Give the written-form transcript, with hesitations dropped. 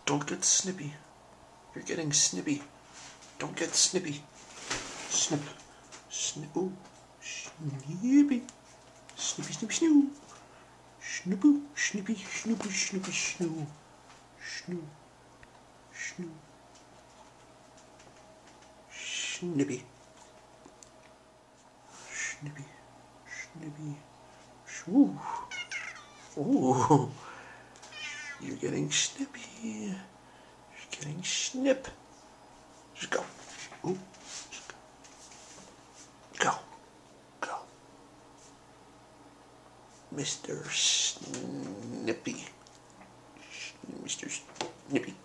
Don't get snippy. You're getting snippy. Don't get snippy. Snip. Snip. Ooh. Snippy. Snippy, snippy, snoo. Snoopoo. Snippy, snoopy, snoopy, snoo. Snoo. Snoo. Snippy. Snippy. Snippy. Shoo. Ooh. You're getting snippy. You're getting snip. Just go. Ooh. Just go. Go. Go. Mr. Snippy. Mr. Snippy.